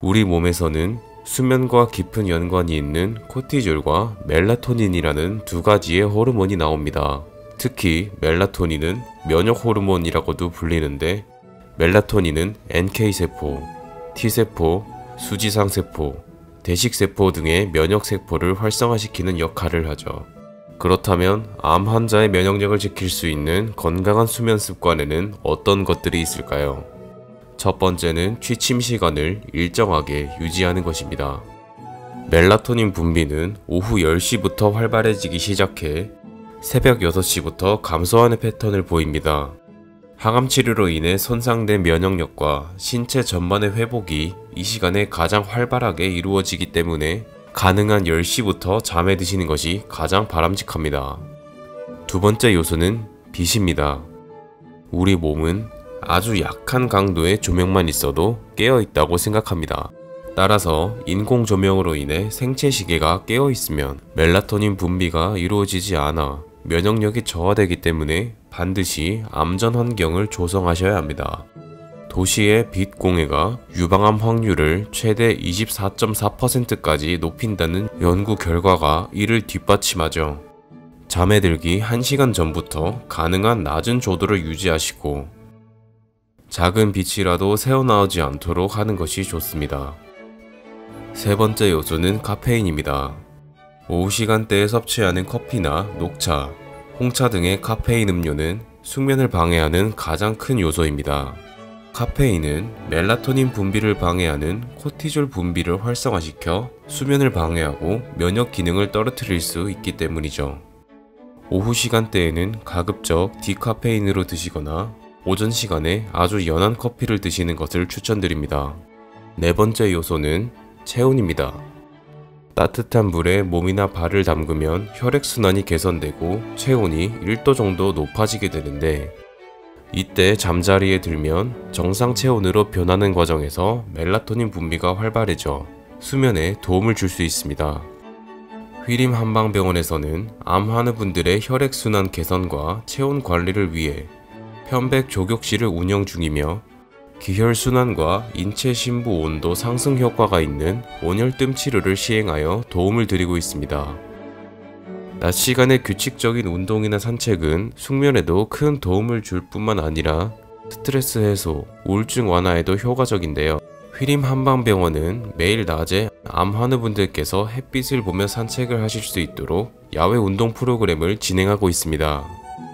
우리 몸에서는 수면과 깊은 연관이 있는 코티졸과 멜라토닌이라는 두 가지의 호르몬이 나옵니다. 특히 멜라토닌은 면역 호르몬이라고도 불리는데, 멜라토닌은 NK세포, T세포, 수지상세포, 대식세포 등의 면역세포를 활성화시키는 역할을 하죠. 그렇다면 암 환자의 면역력을 지킬 수 있는 건강한 수면 습관에는 어떤 것들이 있을까요? 첫 번째는 취침 시간을 일정하게 유지하는 것입니다. 멜라토닌 분비는 오후 10시부터 활발해지기 시작해 새벽 6시부터 감소하는 패턴을 보입니다. 항암 치료로 인해 손상된 면역력과 신체 전반의 회복이 이 시간에 가장 활발하게 이루어지기 때문에 가능한 10시부터 잠에 드시는 것이 가장 바람직합니다. 두 번째 요소는 빛입니다. 우리 몸은 아주 약한 강도의 조명만 있어도 깨어있다고 생각합니다. 따라서 인공 조명으로 인해 생체 시계가 깨어있으면 멜라토닌 분비가 이루어지지 않아 면역력이 저하되기 때문에 반드시 암전 환경을 조성하셔야 합니다. 도시의 빛 공해가 유방암 확률을 최대 24.4%까지 높인다는 연구 결과가 이를 뒷받침하죠. 잠에 들기 1시간 전부터 가능한 낮은 조도를 유지하시고 작은 빛이라도 새어나오지 않도록 하는 것이 좋습니다. 세 번째 요소는 카페인입니다. 오후 시간대에 섭취하는 커피나 녹차, 홍차 등의 카페인 음료는 숙면을 방해하는 가장 큰 요소입니다. 카페인은 멜라토닌 분비를 방해하는 코티졸 분비를 활성화시켜 수면을 방해하고 면역 기능을 떨어뜨릴 수 있기 때문이죠. 오후 시간대에는 가급적 디카페인으로 드시거나 오전 시간에 아주 연한 커피를 드시는 것을 추천드립니다. 네 번째 요소는 체온입니다. 따뜻한 물에 몸이나 발을 담그면 혈액순환이 개선되고 체온이 1도 정도 높아지게 되는데, 이때 잠자리에 들면 정상 체온으로 변하는 과정에서 멜라토닌 분비가 활발해져 수면에 도움을 줄 수 있습니다. 휘림 한방병원에서는 암 환우분들의 혈액순환 개선과 체온 관리를 위해 편백 조격실을 운영 중이며, 기혈순환과 인체 심부 온도 상승 효과가 있는 온열뜸 치료를 시행하여 도움을 드리고 있습니다. 낮 시간의 규칙적인 운동이나 산책은 숙면에도 큰 도움을 줄 뿐만 아니라 스트레스 해소, 우울증 완화에도 효과적인데요. 휘림 한방병원은 매일 낮에 암 환우분들께서 햇빛을 보며 산책을 하실 수 있도록 야외 운동 프로그램을 진행하고 있습니다.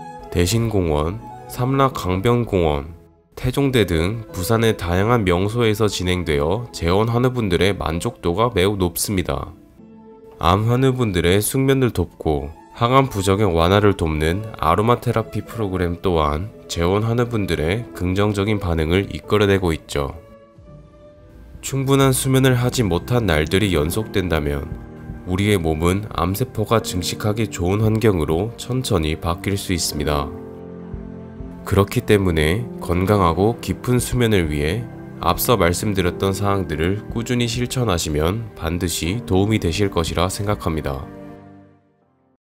대신공원, 삼락강변공원, 태종대 등 부산의 다양한 명소에서 진행되어 재원 환우분들의 만족도가 매우 높습니다. 암 환우분들의 숙면을 돕고 항암 부작용 완화를 돕는 아로마 테라피 프로그램 또한 재원 환우분들의 긍정적인 반응을 이끌어내고 있죠. 충분한 수면을 하지 못한 날들이 연속된다면 우리의 몸은 암세포가 증식하기 좋은 환경으로 천천히 바뀔 수 있습니다. 그렇기 때문에 건강하고 깊은 수면을 위해 앞서 말씀드렸던 사항들을 꾸준히 실천하시면 반드시 도움이 되실 것이라 생각합니다.